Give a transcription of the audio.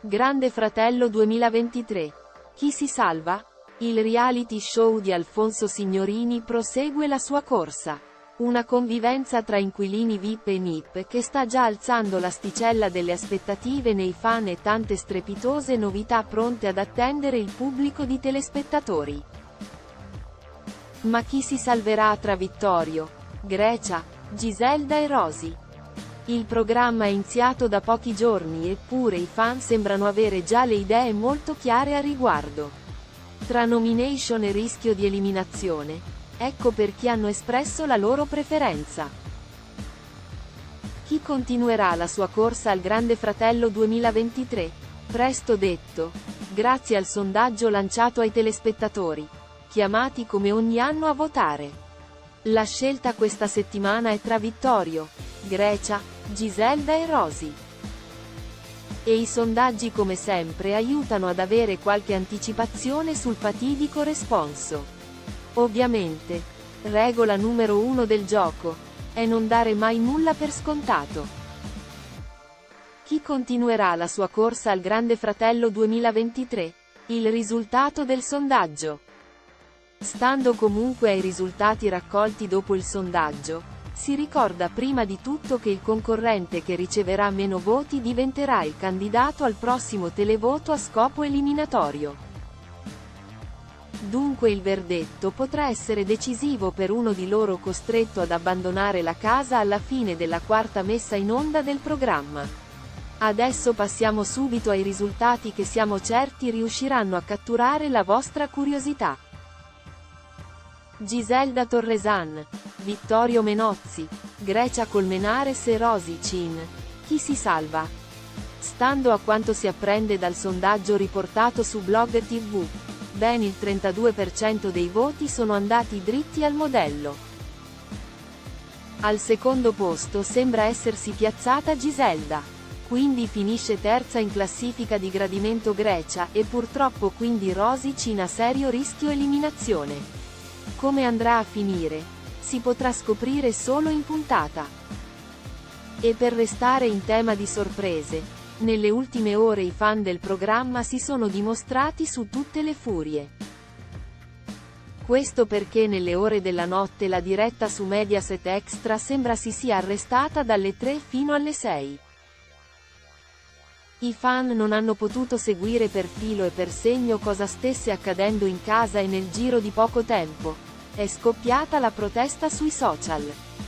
Grande Fratello 2023. Chi si salva? Il reality show di Alfonso Signorini prosegue la sua corsa. Una convivenza tra inquilini VIP e NIP che sta già alzando l'asticella delle aspettative nei fan e tante strepitose novità pronte ad attendere il pubblico di telespettatori. Ma chi si salverà tra Vittorio, Grecia, Giselda e Rosy? Il programma è iniziato da pochi giorni eppure i fan sembrano avere già le idee molto chiare a riguardo. Tra nomination e rischio di eliminazione, ecco perché hanno espresso la loro preferenza. Chi continuerà la sua corsa al Grande Fratello 2023? Presto detto, grazie al sondaggio lanciato ai telespettatori, chiamati come ogni anno a votare. La scelta questa settimana è tra Vittorio, Grecia, Giselda e Rosy. E i sondaggi come sempre aiutano ad avere qualche anticipazione sul fatidico responso. Ovviamente, regola numero 1 del gioco, è non dare mai nulla per scontato. Chi continuerà la sua corsa al Grande Fratello 2023? Il risultato del sondaggio. Stando comunque ai risultati raccolti dopo il sondaggio, si ricorda prima di tutto che il concorrente che riceverà meno voti diventerà il candidato al prossimo televoto a scopo eliminatorio. Dunque il verdetto potrà essere decisivo per uno di loro costretto ad abbandonare la casa alla fine della quarta messa in onda del programma. Adesso passiamo subito ai risultati che siamo certi riusciranno a catturare la vostra curiosità. Giselda Torresan, Vittorio Menozzi, Grecia Colmenares e Rosy Chin. Chi si salva? Stando a quanto si apprende dal sondaggio riportato su Blog TV, ben il 32% dei voti sono andati dritti al modello. Al secondo posto sembra essersi piazzata Giselda. Quindi finisce terza in classifica di gradimento Grecia, e purtroppo quindi Rosy Chin a serio rischio eliminazione. Come andrà a finire? Si potrà scoprire solo in puntata. E per restare in tema di sorprese, nelle ultime ore i fan del programma si sono dimostrati su tutte le furie. Questo perché nelle ore della notte la diretta su Mediaset Extra sembra si sia arrestata dalle 3 fino alle 6. I fan non hanno potuto seguire per filo e per segno cosa stesse accadendo in casa e nel giro di poco tempo è scoppiata la protesta sui social.